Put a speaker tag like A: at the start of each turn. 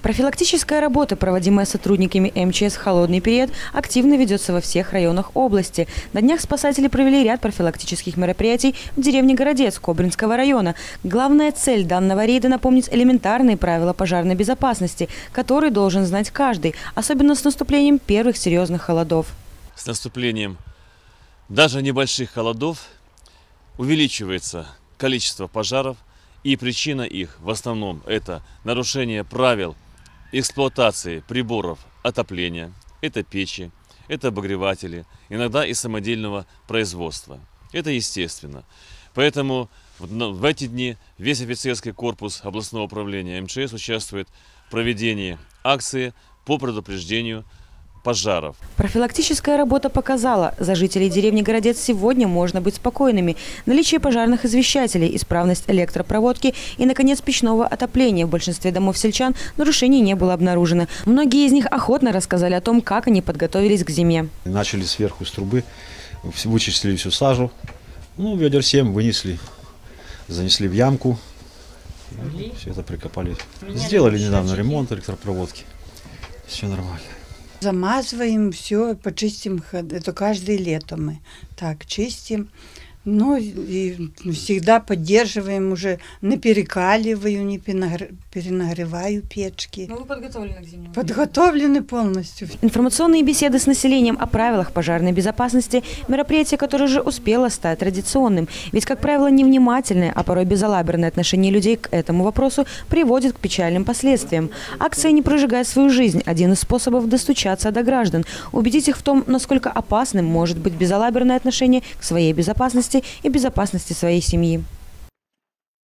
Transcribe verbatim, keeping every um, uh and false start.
A: Профилактическая работа, проводимая сотрудниками эм че эс в холодный период, активно ведется во всех районах области. На днях спасатели провели ряд профилактических мероприятий в деревне Городец Кобринского района. Главная цель данного рейда – напомнить элементарные правила пожарной безопасности, которые должен знать каждый, особенно с наступлением первых серьезных холодов.
B: С наступлением даже небольших холодов увеличивается количество пожаров, и причина их в основном это нарушение правил эксплуатации приборов отопления, это печи, это обогреватели, иногда и самодельного производства. Это естественно. Поэтому в эти дни весь офицерский корпус областного управления эм че эс участвует в проведении акции по предупреждению пожаров.
A: Профилактическая работа показала, за жителей деревни Городец сегодня можно быть спокойными. Наличие пожарных извещателей, исправность электропроводки и, наконец, печного отопления в большинстве домов сельчан нарушений не было обнаружено. Многие из них охотно рассказали о том, как они подготовились к зиме.
C: Начали сверху с трубы, вычислили всю сажу, ну, ведер семь вынесли, занесли в ямку, все это прикопали. Сделали недавно ремонт электропроводки, все нормально.
D: Замазываем все, почистим, это каждое лето мы так чистим. Ну и всегда поддерживаем уже, не перекаливаю, не перенагреваю печки.
A: Ну вы подготовлены к зимнему?
D: Подготовлены полностью.
A: Информационные беседы с населением о правилах пожарной безопасности – мероприятие, которое уже успело стать традиционным. Ведь, как правило, невнимательное, а порой безалаберное отношение людей к этому вопросу приводит к печальным последствиям. Акция «Не прожигай свою жизнь» – один из способов достучаться до граждан, убедить их в том, насколько опасным может быть безалаберное отношение к своей безопасности и безопасности своей семьи.